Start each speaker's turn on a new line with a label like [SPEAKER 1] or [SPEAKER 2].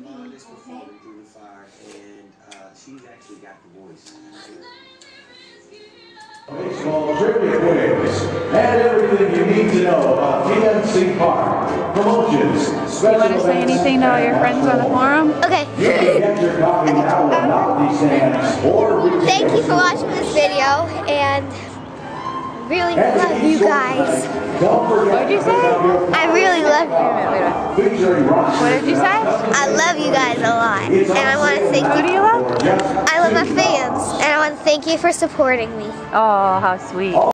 [SPEAKER 1] Mom is performing through the fire, and she's actually got the voice.
[SPEAKER 2] Baseball trivia quiz and everything you need to know about PNC Park. Promotions, special
[SPEAKER 3] you want to say anything to all your friends on the forum?
[SPEAKER 4] Okay. Thank you for watching this video, and really love you guys.
[SPEAKER 3] What did you say?
[SPEAKER 4] I really love you.
[SPEAKER 3] What did you say?
[SPEAKER 4] I love you guys a lot, and I want to thank
[SPEAKER 3] Who do you love?
[SPEAKER 4] I love my fans, and I want to thank you for supporting me.
[SPEAKER 3] Oh, how sweet.